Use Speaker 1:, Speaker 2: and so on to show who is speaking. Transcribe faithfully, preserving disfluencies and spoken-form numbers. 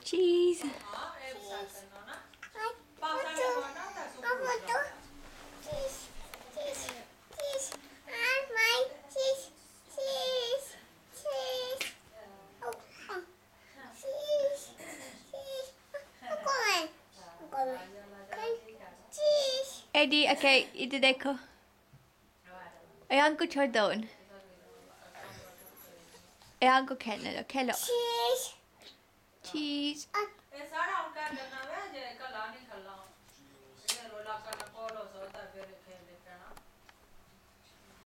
Speaker 1: cheese. Eddie, okay, 이제 내 거. 양고 쳐다온. 양고 캔을 캔을. Cheese. Cheese.
Speaker 2: सारा उनका करना है जे कल आने खल्ला ये रोला का पौलो सोता फिर